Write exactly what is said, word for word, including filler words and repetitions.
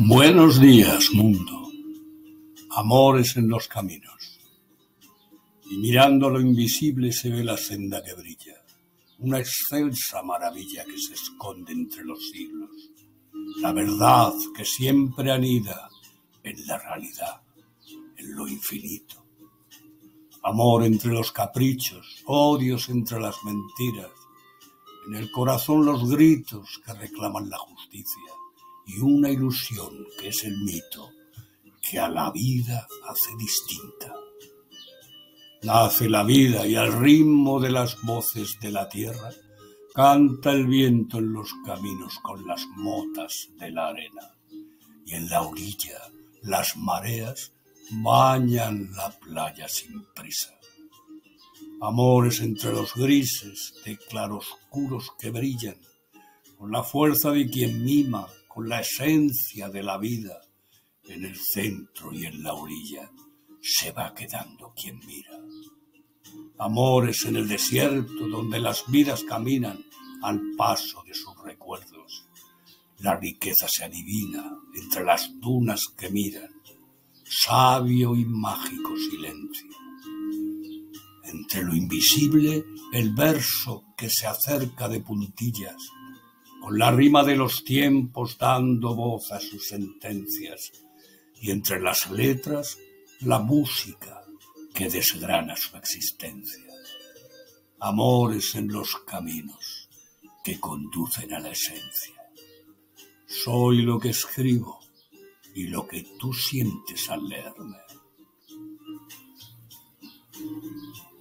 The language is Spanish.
Buenos días, mundo. Amores en los caminos. Y mirando lo invisible se ve la senda que brilla, una excelsa maravilla que se esconde entre los siglos. La verdad que siempre anida en la realidad, en lo infinito. Amor entre los caprichos, odios entre las mentiras, en el corazón los gritos que reclaman la justicia y una ilusión que es el mito que a la vida hace distinta. Nace la vida y al ritmo de las voces de la tierra canta el viento en los caminos con las motas de la arena. Y en la orilla las mareas bañan la playa sin prisa. Amores entre los grises de claroscuros que brillan, con la fuerza de quien mima, con la esencia de la vida. En el centro y en la orilla se va quedando quien mira. Amores en el desierto donde las vidas caminan al paso de sus recuerdos. La riqueza se adivina entre las dunas que miran, sabio y mágico silencio. Entre lo invisible el verso que se acerca de puntillas, con la rima de los tiempos dando voz a sus sentencias. Y entre las letras, la música que desgrana su existencia. Amores en los caminos que conducen a la esencia. Soy lo que escribo y lo que tú sientes al leerme.